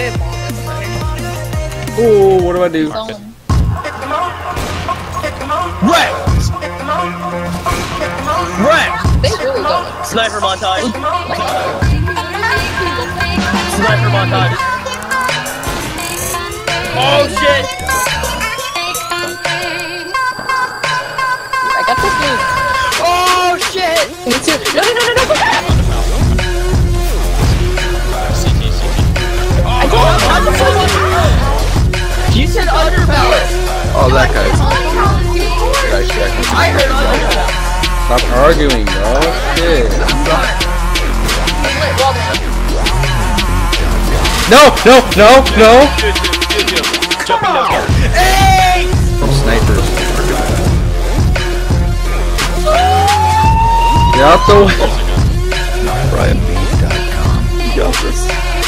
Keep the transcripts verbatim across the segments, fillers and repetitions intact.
Oh, what do I do? Wreck! Wreck! They really don't. Sniper montage. Sniper montage. Oh shit! I got this move. Oh shit! Me too. No, no, no, no, no! I don't know. You said underbalance! Oh, that guy. I heard underbalance! Stop arguing, bro. Shit. No, no, no, no! Jumping down here. Hey! Snipers. Get out the way. Brian B dot com. You got this.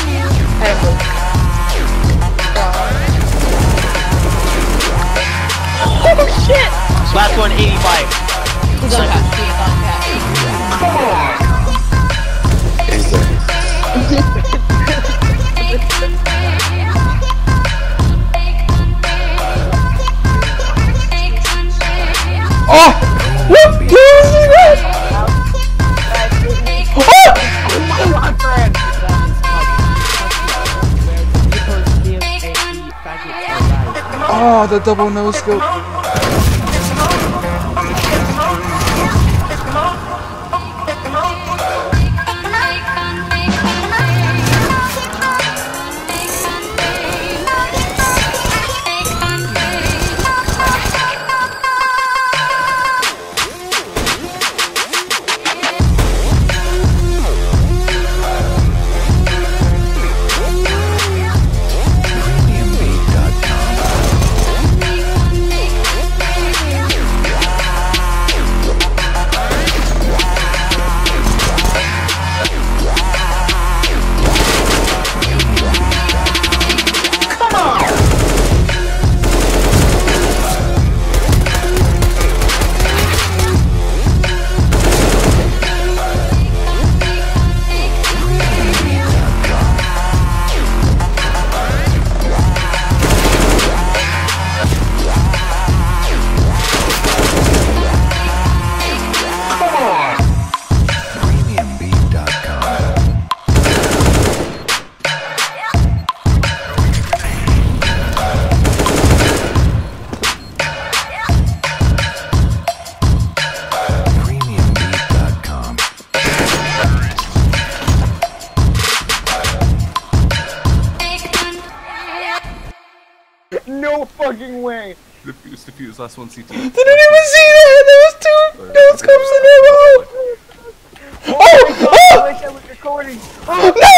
Oh shit! Last one, eighty-five. He's on cash. He's on cash. Is there? Oh! What? What is that? Oh, the double no scope. No fucking way! Defuse, defuse, last one C T. Didn't even see that! There was two no scopes in a row! Oh! Oh! I wish I was recording! No!